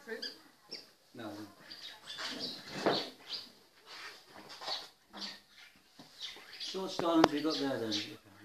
fruit? No. So what starlings we got there then?